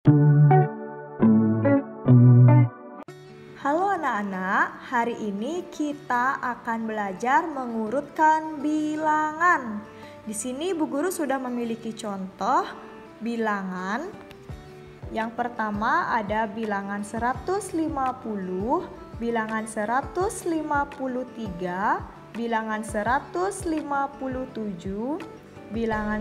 Halo anak-anak, hari ini kita akan belajar mengurutkan bilangan. Di sini Bu Guru sudah memiliki contoh bilangan. Yang pertama ada bilangan 150, bilangan 153, bilangan 157, bilangan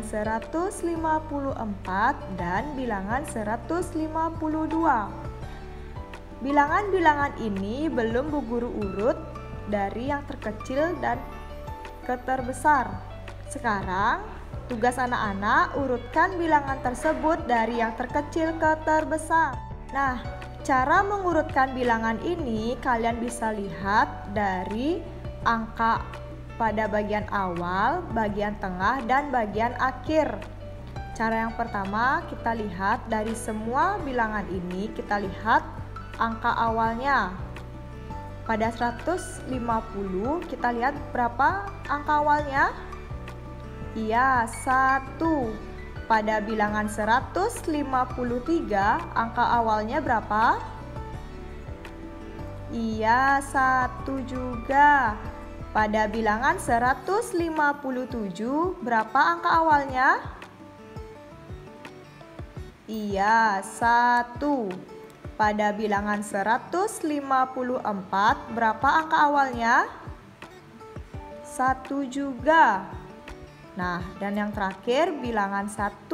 154, dan bilangan 152. Bilangan-bilangan ini belum Bu Guru urut dari yang terkecil dan ke terbesar. Sekarang, tugas anak-anak urutkan bilangan tersebut dari yang terkecil ke terbesar. Nah, cara mengurutkan bilangan ini kalian bisa lihat dari angka pada bagian awal, bagian tengah, dan bagian akhir. Cara yang pertama, kita lihat dari semua bilangan ini, kita lihat angka awalnya. Pada 150 kita lihat berapa angka awalnya? Iya, 1. Pada bilangan 153 angka awalnya berapa? Iya, 1 juga. Pada bilangan 157 berapa angka awalnya? Iya, 1. Pada bilangan 154 berapa angka awalnya? 1 juga. Nah, dan yang terakhir bilangan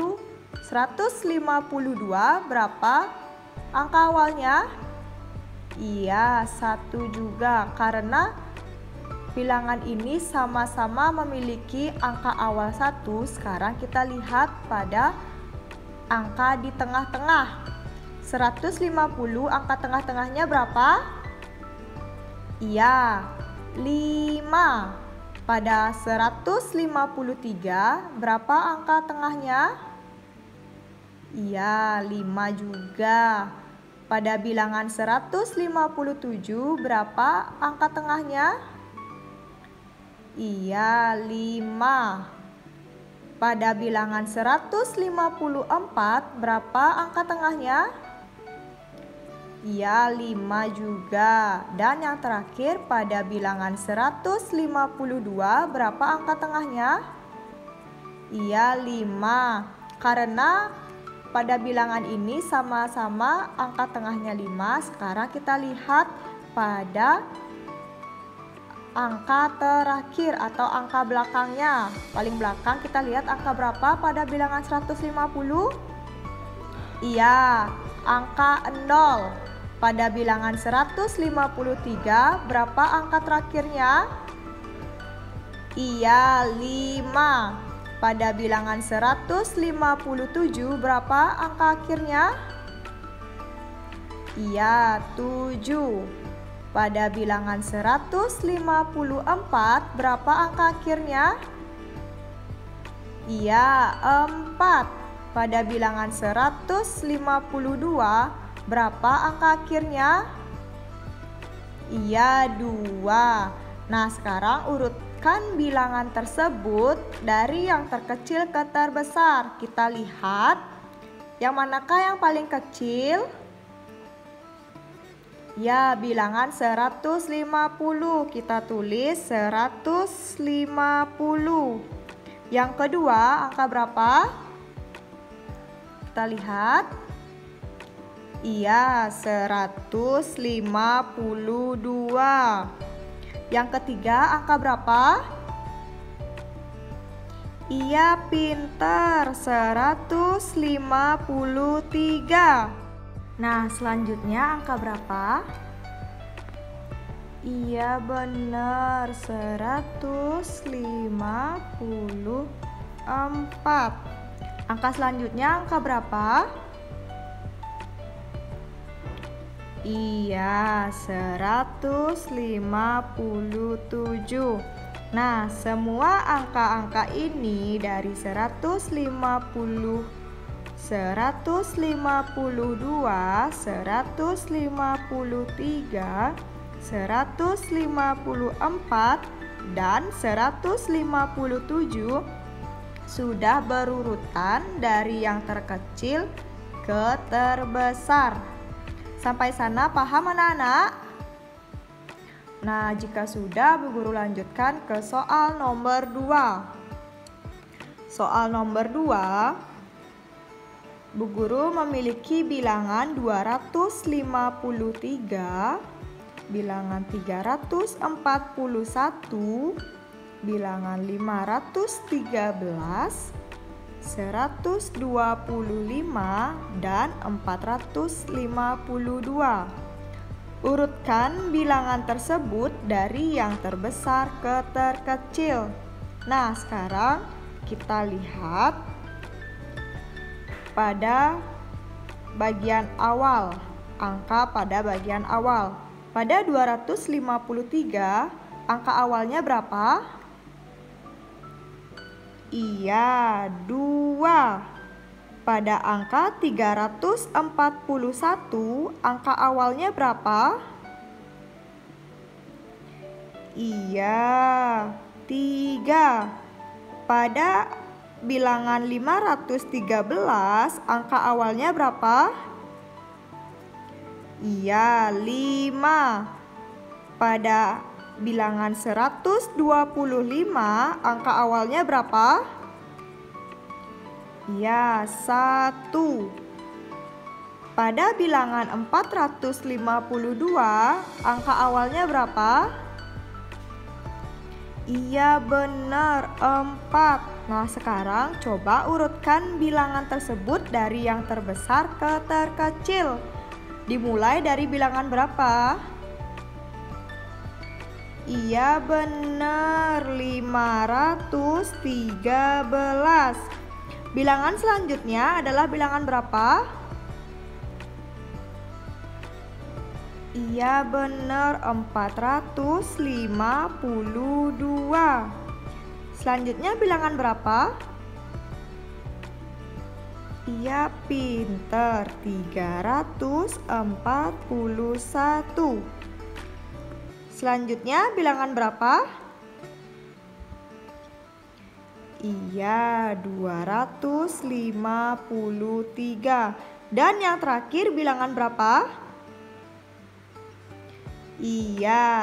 152 berapa angka awalnya? Iya, 1 juga. Karena bilangan ini sama-sama memiliki angka awal 1, sekarang kita lihat pada angka di tengah-tengah. 150 angka tengah-tengahnya berapa? Iya, 5. Pada 153 berapa angka tengahnya? Iya, 5 juga. Pada bilangan 157 berapa angka tengahnya? Iya, 5. Pada bilangan 154 berapa angka tengahnya? Iya, 5 juga. Dan yang terakhir pada bilangan 152 berapa angka tengahnya? Iya, 5. Karena pada bilangan ini sama-sama angka tengahnya 5, sekarang kita lihat pada angka terakhir atau angka belakangnya. Paling belakang kita lihat angka berapa pada bilangan 150? Iya, angka 0. Pada bilangan 153 berapa angka terakhirnya? Iya, 5. Pada bilangan 157 berapa angka akhirnya? Iya, 7. Pada bilangan 154 berapa angka akhirnya? Iya, 4. Pada bilangan 152 berapa angka akhirnya? Iya, 2. Nah, sekarang urutkan bilangan tersebut dari yang terkecil ke terbesar. Kita lihat yang manakah yang paling kecil? Ya, bilangan 150. Kita tulis 150. Yang kedua, angka berapa? Kita lihat. Iya, 152. Yang ketiga, angka berapa? Iya, pintar, 153. Nah, selanjutnya angka berapa? Iya, benar, 154. Angka selanjutnya angka berapa? Iya, 157. Nah, semua angka-angka ini dari 150, 152, 153, 154, dan 157 sudah berurutan dari yang terkecil ke terbesar. Sampai sana paham anak-anak? Nah, jika sudah, Bu Guru lanjutkan ke soal nomor 2. Soal nomor 2, Bu Guru memiliki bilangan 253, bilangan 341, bilangan 513, 125, dan 452. Urutkan bilangan tersebut dari yang terbesar ke terkecil. Nah, sekarang kita lihat pada bagian awal, angka pada bagian awal. Pada 253, angka awalnya berapa? Iya, 2. Pada angka 341, angka awalnya berapa? Iya, 3. Pada bilangan 513, angka awalnya berapa? Iya, 5. Pada bilangan 125, angka awalnya berapa? Iya, 1. Pada bilangan 452, angka awalnya berapa? Iya, benar, 4. Nah, sekarang coba urutkan bilangan tersebut dari yang terbesar ke terkecil. Dimulai dari bilangan berapa? Iya, benar, 513. Bilangan selanjutnya adalah bilangan berapa? Iya, benar, 452. Selanjutnya bilangan berapa? Iya, pinter, 341. Selanjutnya bilangan berapa? Iya, 253. Dan yang terakhir bilangan berapa? Iya,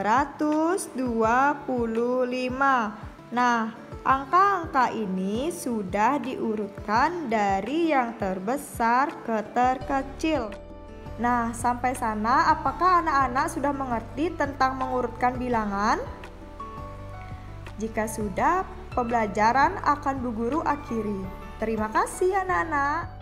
125. Nah, angka-angka ini sudah diurutkan dari yang terbesar ke terkecil. Nah, sampai sana apakah anak-anak sudah mengerti tentang mengurutkan bilangan? Jika sudah, pembelajaran akan Bu Guru akhiri. Terima kasih anak-anak.